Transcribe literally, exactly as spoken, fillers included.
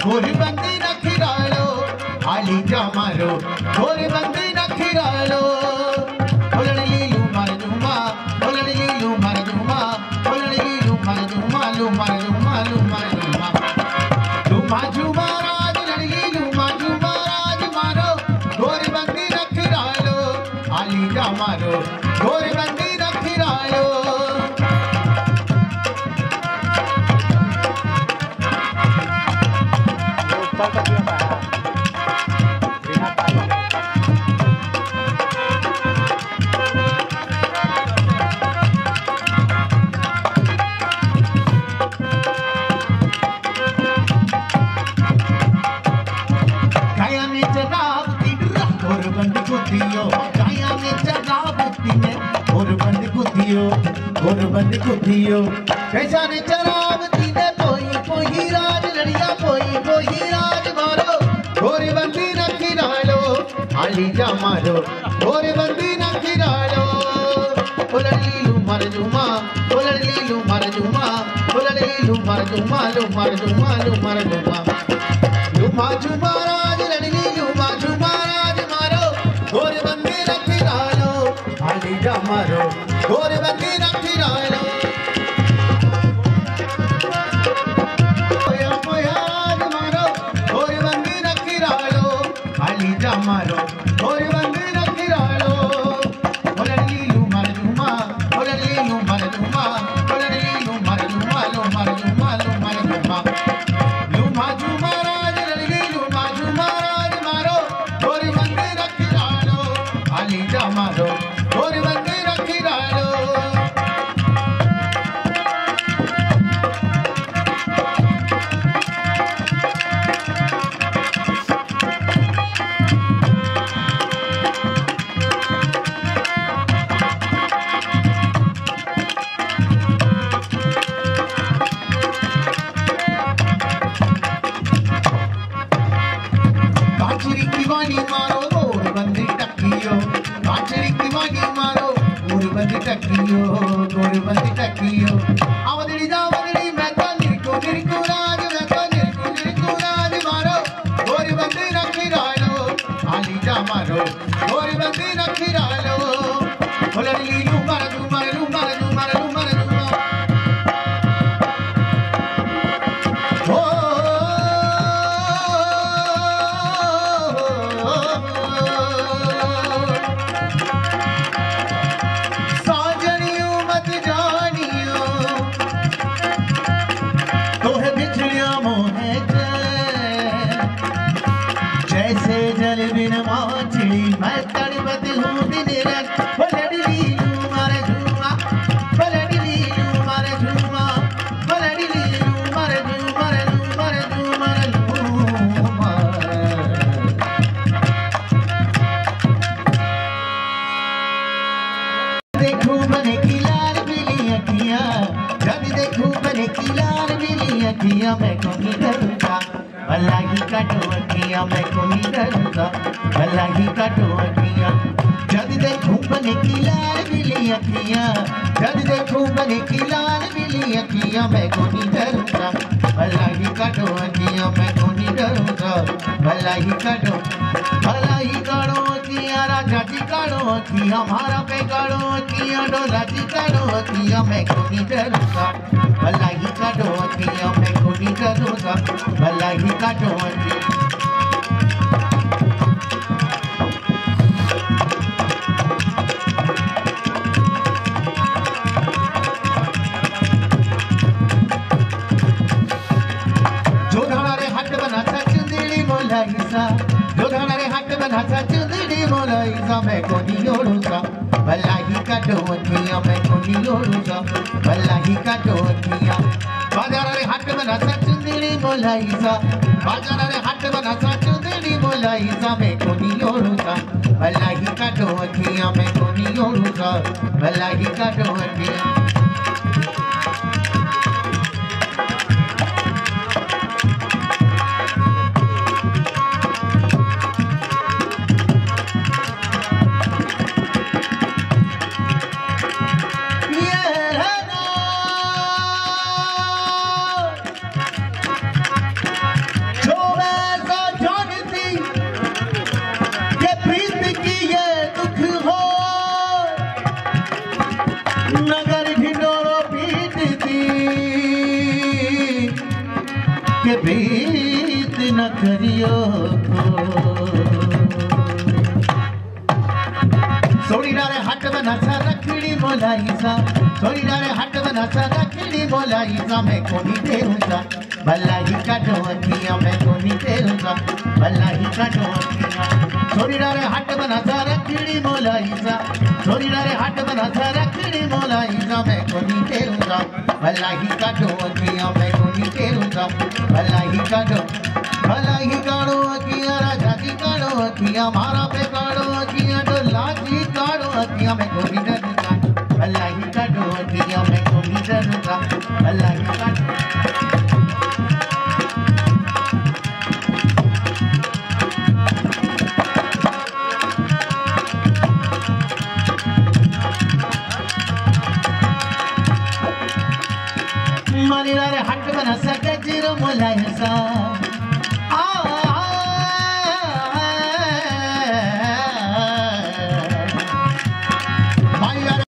गोरबंदी नखिरालो आली जामारो गोरबंदी नखिरालो बोलने लीलू मर जुमा बोलने लीलू मर जुमा बोलने लीलू मर जुमा लू मर जुमा लू मर जुमा जुमा जुमा राज लड़गी जुमा जुमा राज मारो गोरबंदी नखिरालो आली जामारो गोरबंदी नखिरालो गोरबंदी कुतियो कैसा ने चरावती ने पोई पोई राज लड़िया पोई पोई राज मारो गोरबंदी नखिरालो आली जा मारो गोरबंदी नखिरालो बोललीलू मर जुमा बोललीलू मर जुमा बोललीलू मर जुमा लू मर जुमा लू मर जुमा जुमा जुमा राज लड़ली जुमा जुमा राज मारो गोरबंदी नखिरालो आली जा मारो गोरबंदी नखिरालो पोया पोया राज मारो गोरबंदी नखिरालो आली जा मारो गोरबंदी नखिरालो बोललीलू मर जुमा बोललीलू मर जुमा बोललीलू मर जुमा लो मर जुमा लो मर जुमा लुमा जुमा राज लड़गी लुमा जुमा राज मारो गोरबंदी नखिरालो आली जा मारो गोरबंदी नखिरालो काचरी की वाणी मारो गोरबंदी टकियो काचरी की वाणी मारो गोरबंदी टकियो गोरबंदी टकियो आवदड़ी जावदड़ी मैं तो निरको निरको राज मैं तो निरको निरको राज मारो गोरबंदी नखिरालो आली जा मारो गोरबंदी नखिरालो बोललीलू मर जुमा लू मर जुमा लू मर जुमा ओ साजनियों मत जानियो तोहे बिछड़िया मोहे जैसे जल बिन माछड़ी मैं तड़पती हूँ दिन रात बोललीलू मर जुमा बोललीलू मर जुमा बोललीलू मर जुमा लू मर जुमा लू देखूं बने की लाल बिली अखियां जब देखूं बने की लाल बिली अखियां मैं को नहीं डरूंगा भला ही काटो अखियां मैं को नहीं डरूंगा भला ही काटो अखियां जब देखूं बने की लाल बिली अखियां जब देखूं बने की लाल बिली अखियां मैं को नहीं डरूंगा भला ही काटो अखियां मैं को नहीं डरूंगा भला ही काटो भला ही काटो अखियां राजा जी काटो अखियां हमारा पे काटो अखियां डोला जी काटो अखियां मैं को नहीं डरूंगा भला ही काटो अखियां मैं को नहीं डरूंगा भला ही काटो अखियां जो धारे हट बना चुंदड़ी मोलाइसा जो धारे हट बना चुंदड़ी मोलाइसा मैं को नहीं ओढ़ूंगा भला ही काटो अखियां मैं को नहीं ओढ़ूंगा भला ही काटो अखियां बाजार रे हट बना चुंदड़ी मोलाइसा बाजार रे हट बना चुंदड़ी मोलाइसा मैं को नहीं ओढ़ूंगा भला ही काटो अखियां मैं को नहीं ओढ़ूंगा भला ही काटो अखियां जो न करियो सोड़ी डारे हट बना सा रखड़ी बोलाई सा सोड़ी डारे हट बना सा रखड़ी बोलाई सा मैं कोनी तेरूंगा भला ही काटो अखियां मैं कोनी तेरूंगा भला ही काटो अखियां सोड़ी डारे हट बना सा रखड़ी बोलाई सा सोड़ी डारे हट बना सा रखड़ी बोलाई सा मैं कोनी तेरूंगा भला ही काटो अखियां मैं कोनी तेरूंगा भला ही काटो भला ही काटो अखियां राजा की काटो अखियां मारा पे काटो अखियां डोला की काटो अखियां मैं कोनी डरूंगा भला ही काटो अखियां मैं कोनी डरूंगा भला ही काटो मनी रे हट बना सा गजरो मोलाई सा